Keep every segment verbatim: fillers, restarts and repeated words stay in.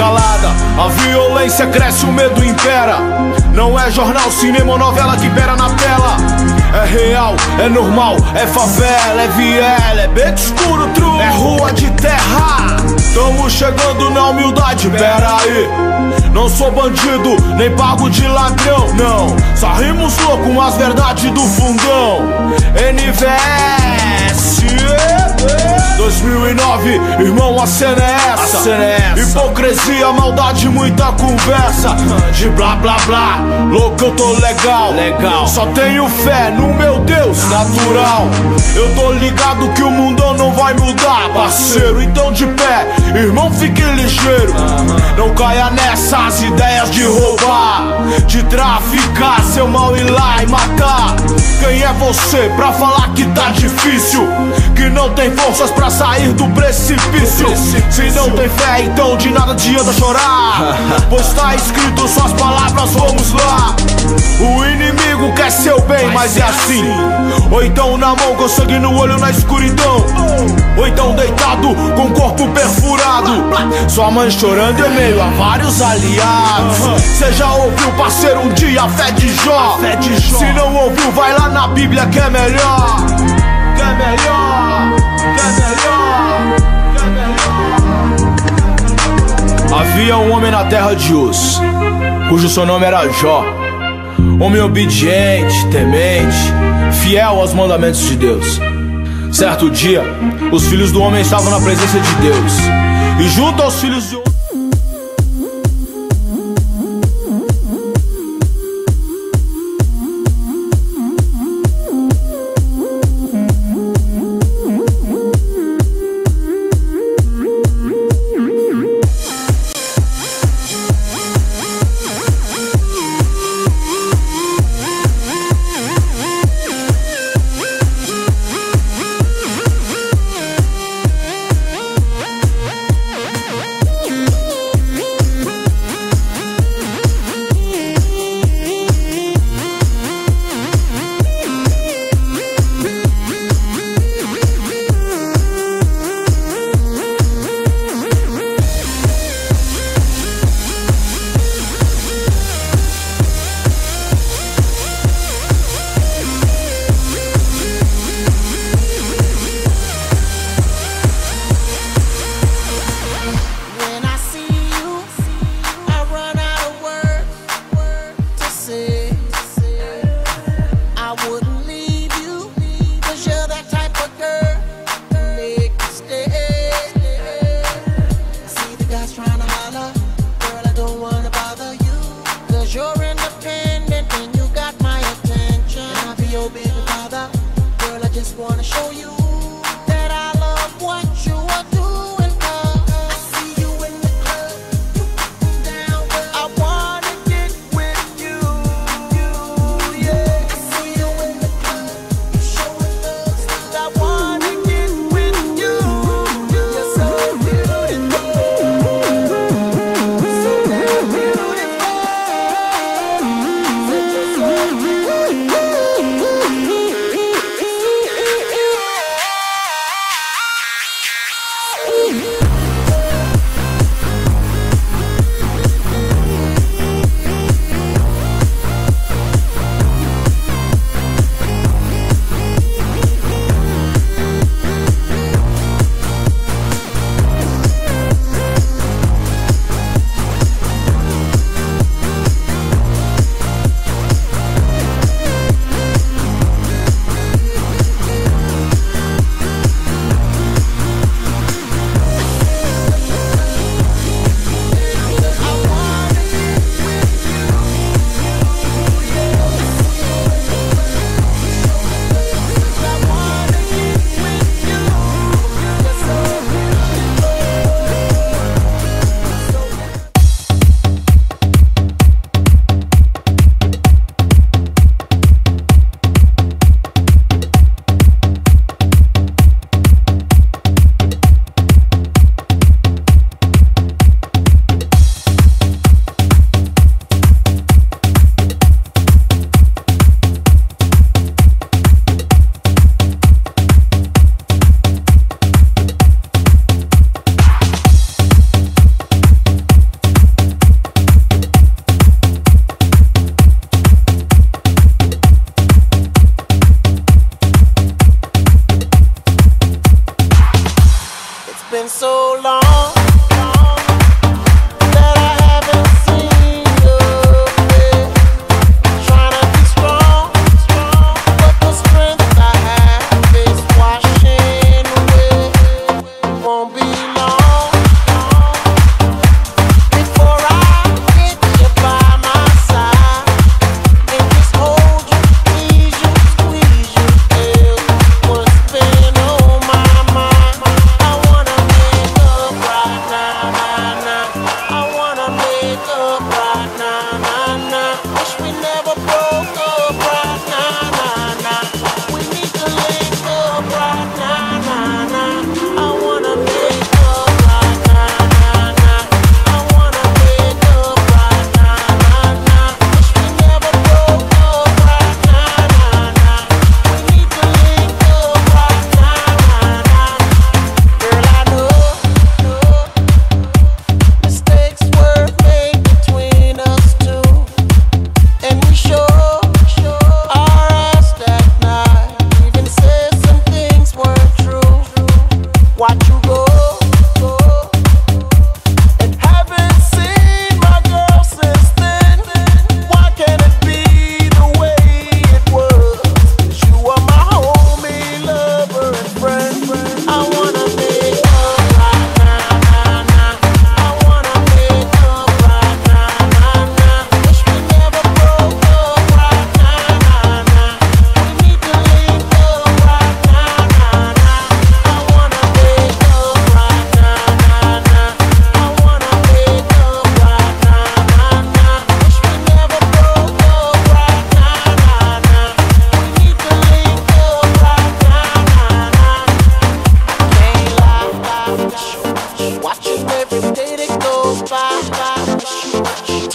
escalada, a violência cresce, o medo impera. Não é jornal, cinema ou novela que pera na tela. É real, é normal, é favela, é viela, é beco escuro, true, é rua de terra. Tamo chegando na humildade, pera aí. Não sou bandido, nem pago de ladrão, não. Só rimos louco, mas verdade do fundão. N V S dois mil e nove, irmão, a cena é essa, a cena é essa. Hipocrisia, maldade, muita conversa de blá blá blá, louco eu tô legal, legal. Só tenho fé no meu Deus natural. Eu tô ligado que o mundão não vai mudar, parceiro, então de pé, irmão, fique ligeiro. Não caia nessas ideias de roubar, de traficar, seu mal ir lá e matar. Quem é você pra falar que tá difícil, que não tem forças pra sair do precipício? Se não tem fé, então de nada adianta chorar, pois tá escrito suas palavras, vamos lá. O inimigo quer seu bem, mas é assim. Ou então na mão com sangue no olho na escuridão, ou então deitado com o corpo perfurado, sua mãe chorando em meio a vários aliados. Cê já ouviu, parceiro, um dia a fé de Jó? Se não ouviu, vai lá na Bíblia que é melhor. Que é melhor, que é melhor, que é melhor. Havia um homem na terra de Uz, cujo seu nome era Jó. Homem obediente, temente, fiel aos mandamentos de Deus. Certo dia, os filhos do homem estavam na presença de Deus, e junto aos filhos de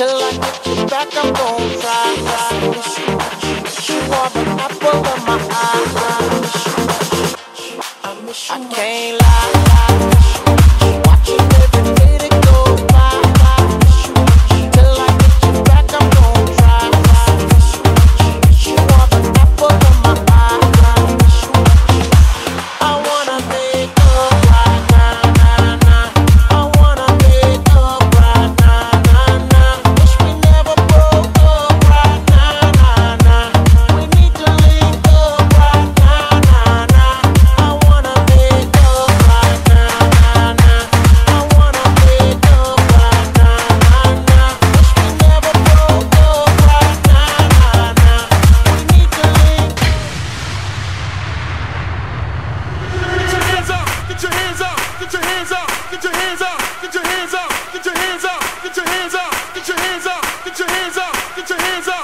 Till I get you back, I'm gon' try. I miss you. You are the apple of my eye. I miss you. I miss you. I can't lie. Watching every day that goes by. I miss you. Till I get you back, I'm gon' try. I miss you. You are the apple of my eye. I miss you. I wanna make up right now, nah, nah. I wanna make up right now, nah, nah. Wish we never broke up right now, nah, nah. We need to link up right now, nah, nah. I wanna make up right now, nah, nah. I wanna make up right now, nah, nah. Wish we never broke up right now, nah, nah. We need to link. Get your hands up, get your hands up, get your hands up, get your hands up, get your hands up, get your hands up, get your hands up, get your hands up, get your hands up, get your hands up.